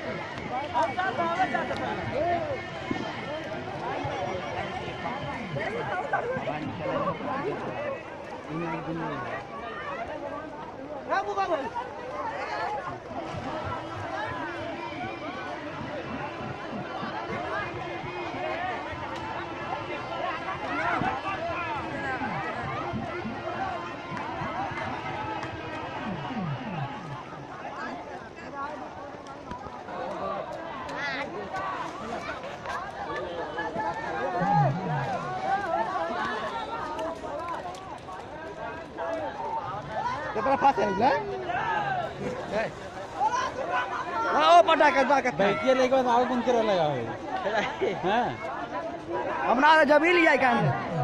Berapa pasal ni? Oh, pada kat. बैठिए लेके बाद आगे बंद कर लगा है हां हमना जब ही लिया कान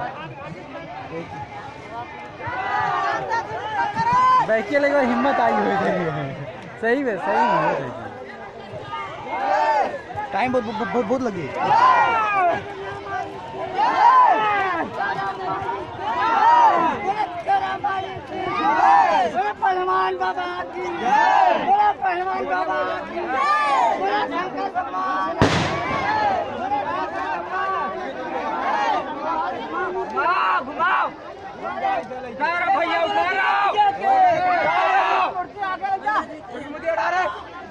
बैठिए लेके बाद हिम्मत आई हुई थी सही में टाइम बहुत लगी पहलवान बाबा की जय पहलवान बाबा की जय शंकर भगवान घुमाओ भैया उतारो आगे जा मुझे उड़ा रहे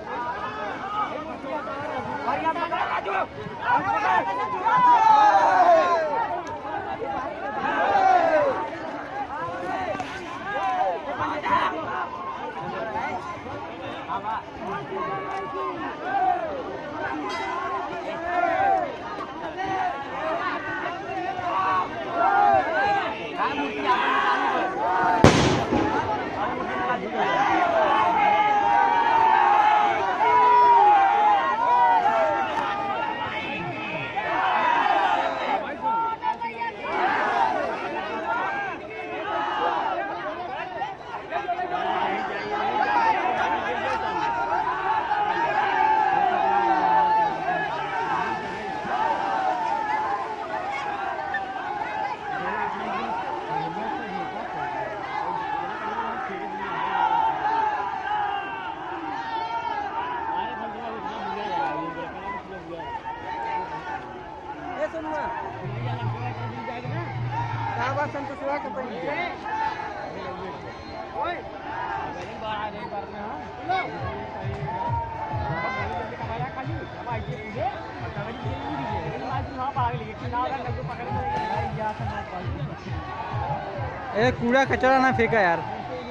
ए कूड़ा कचरा ना फेंका यार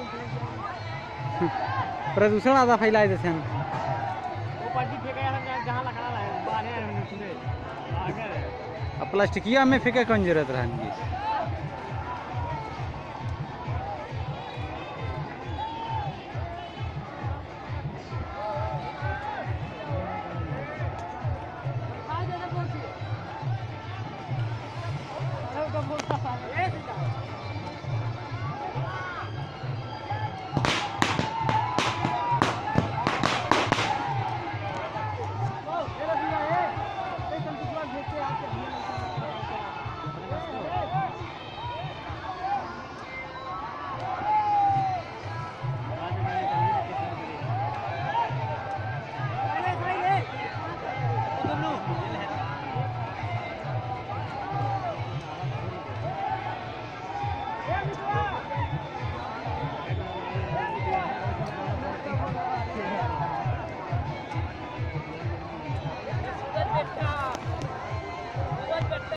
प्रदूषण आधा फैलाए जैसे अब प्लास्टिकिया में फेंका कौन जरूरत रहा